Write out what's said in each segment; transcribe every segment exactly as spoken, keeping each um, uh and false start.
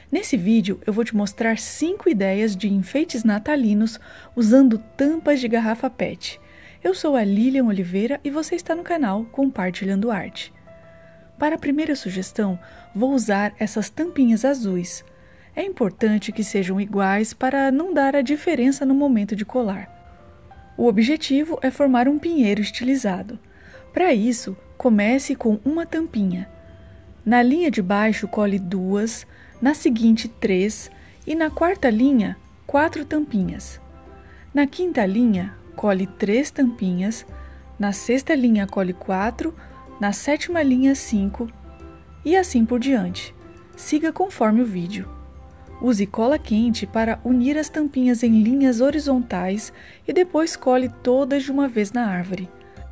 Nesse vídeo eu vou te mostrar cinco ideias de enfeites natalinos usando tampas de garrafa pet. Eu sou a Lilian Oliveira e você está no canal Compartilhando Arte. Para a primeira sugestão, vou usar essas tampinhas azuis. É importante que sejam iguais para não dar a diferença no momento de colar. O objetivo é formar um pinheiro estilizado. Para isso, comece com uma tampinha. Na linha de baixo, cole duas, na seguinte três e na quarta linha, quatro tampinhas. Na quinta linha, cole três tampinhas, na sexta linha, cole quatro, na sétima linha, cinco e assim por diante. Siga conforme o vídeo. Use cola quente para unir as tampinhas em linhas horizontais e depois cole todas de uma vez na árvore.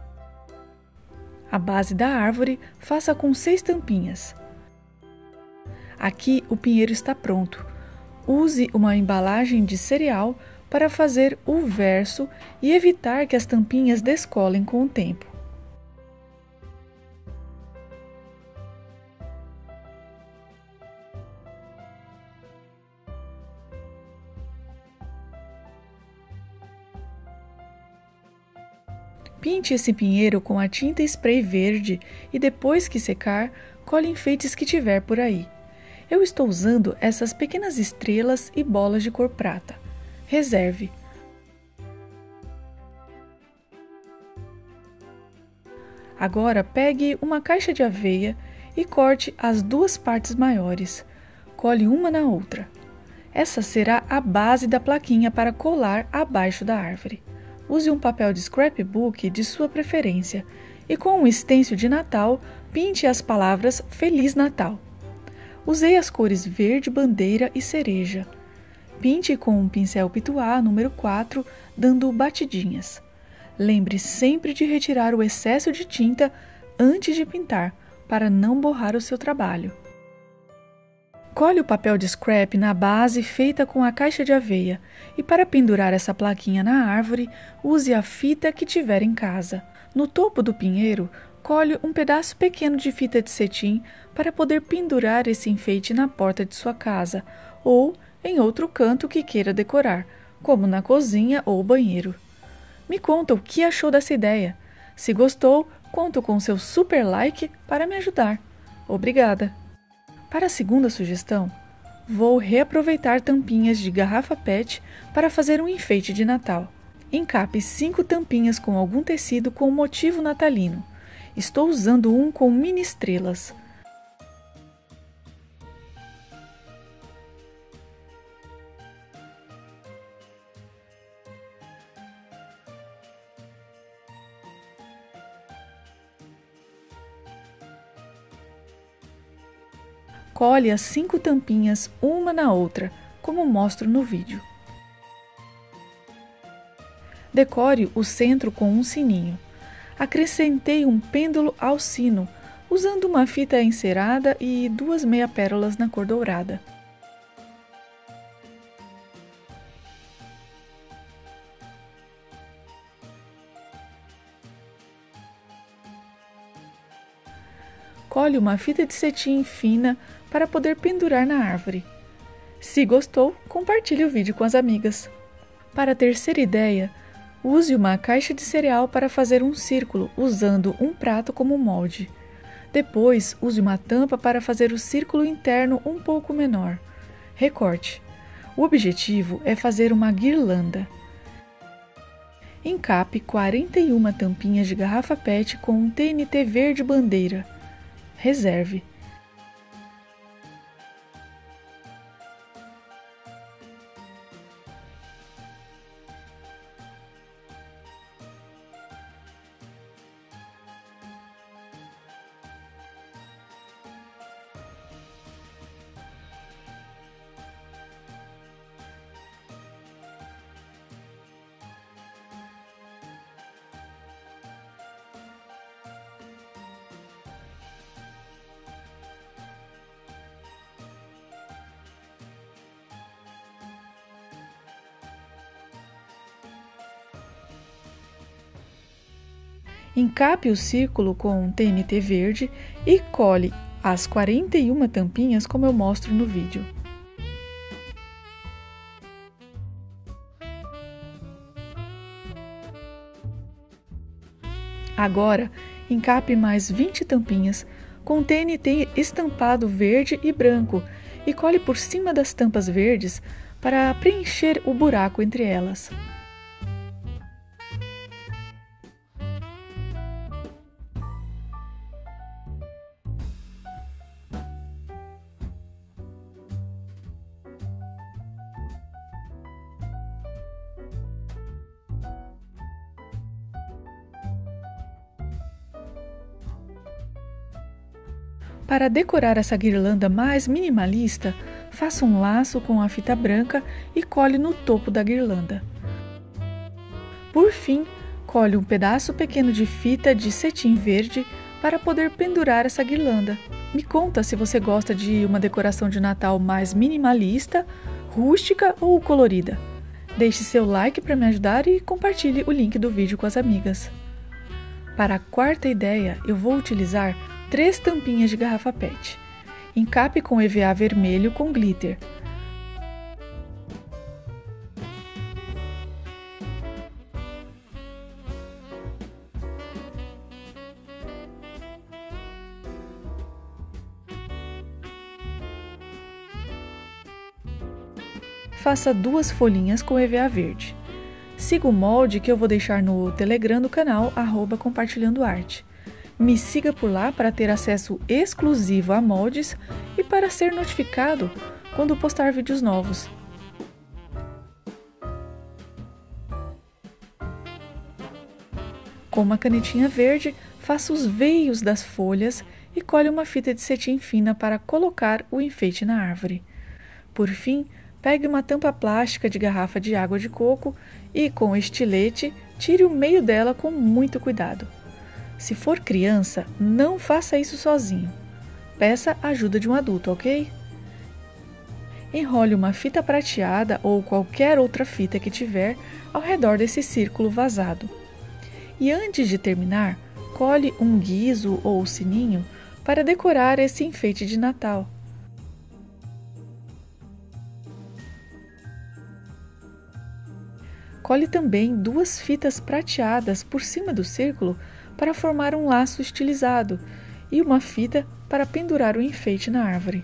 A base da árvore faça com seis tampinhas. Aqui o pinheiro está pronto. Use uma embalagem de cereal para fazer o verso e evitar que as tampinhas descolem com o tempo. Pinte esse pinheiro com a tinta spray verde e depois que secar, cole enfeites que tiver por aí. Eu estou usando essas pequenas estrelas e bolas de cor prata. Reserve. Agora pegue uma caixa de aveia e corte as duas partes maiores. Cole uma na outra. Essa será a base da plaquinha para colar abaixo da árvore. Use um papel de scrapbook de sua preferência e com um stencil de Natal, pinte as palavras Feliz Natal. Usei as cores verde, bandeira e cereja. Pinte com um pincel pituá número quatro, dando batidinhas. Lembre sempre de retirar o excesso de tinta antes de pintar, para não borrar o seu trabalho. Cole o papel de scrap na base feita com a caixa de aveia e para pendurar essa plaquinha na árvore, use a fita que tiver em casa. No topo do pinheiro, cole um pedaço pequeno de fita de cetim para poder pendurar esse enfeite na porta de sua casa ou em outro canto que queira decorar, como na cozinha ou banheiro. Me conta o que achou dessa ideia. Se gostou, conto com seu super like para me ajudar. Obrigada! Para a segunda sugestão, vou reaproveitar tampinhas de garrafa pet para fazer um enfeite de Natal. Encape cinco tampinhas com algum tecido com motivo natalino. Estou usando um com mini estrelas. Cole as cinco tampinhas uma na outra, como mostro no vídeo. Decore o centro com um sininho. Acrescentei um pêndulo ao sino, usando uma fita encerada e duas meia-pérolas na cor dourada. Cole uma fita de cetim fina para poder pendurar na árvore. Se gostou, compartilhe o vídeo com as amigas. Para a terceira ideia, use uma caixa de cereal para fazer um círculo usando um prato como molde. Depois, use uma tampa para fazer o círculo interno um pouco menor. Recorte. O objetivo é fazer uma guirlanda. Encape quarenta e uma tampinhas de garrafa pet com um T N T verde bandeira. Reserve. Encape o círculo com T N T verde e cole as quarenta e uma tampinhas como eu mostro no vídeo. Agora, encape mais vinte tampinhas com T N T estampado verde e branco e cole por cima das tampas verdes para preencher o buraco entre elas. Para decorar essa guirlanda mais minimalista, faça um laço com a fita branca e cole no topo da guirlanda. Por fim, cole um pedaço pequeno de fita de cetim verde para poder pendurar essa guirlanda. Me conta se você gosta de uma decoração de Natal mais minimalista, rústica ou colorida. Deixe seu like para me ajudar e compartilhe o link do vídeo com as amigas. Para a quarta ideia, eu vou utilizar três tampinhas de garrafa pet. Encape com E V A vermelho com glitter. Faça duas folhinhas com E V A verde. Siga o molde que eu vou deixar no Telegram do canal arroba compartilhando arte. Me siga por lá para ter acesso exclusivo a moldes e para ser notificado quando postar vídeos novos. Com uma canetinha verde, faça os veios das folhas e cole uma fita de cetim fina para colocar o enfeite na árvore. Por fim, pegue uma tampa plástica de garrafa de água de coco e, com estilete, tire o meio dela com muito cuidado. Se for criança, não faça isso sozinho. Peça a ajuda de um adulto, ok? Enrole uma fita prateada ou qualquer outra fita que tiver ao redor desse círculo vazado. E antes de terminar, cole um guizo ou sininho para decorar esse enfeite de Natal. Cole também duas fitas prateadas por cima do círculo para formar um laço estilizado e uma fita para pendurar o enfeite na árvore.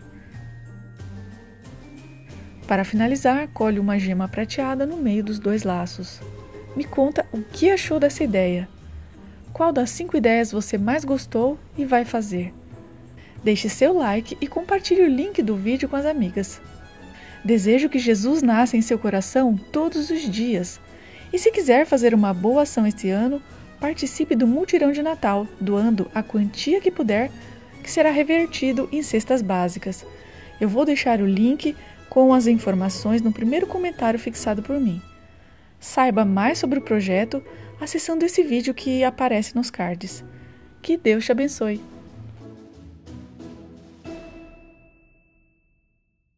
Para finalizar, cole uma gema prateada no meio dos dois laços. Me conta o que achou dessa ideia. Qual das cinco ideias você mais gostou e vai fazer? Deixe seu like e compartilhe o link do vídeo com as amigas. Desejo que Jesus nasça em seu coração todos os dias. E se quiser fazer uma boa ação este ano, participe do mutirão de Natal, doando a quantia que puder, que será revertido em cestas básicas. Eu vou deixar o link com as informações no primeiro comentário fixado por mim. Saiba mais sobre o projeto acessando esse vídeo que aparece nos cards. Que Deus te abençoe!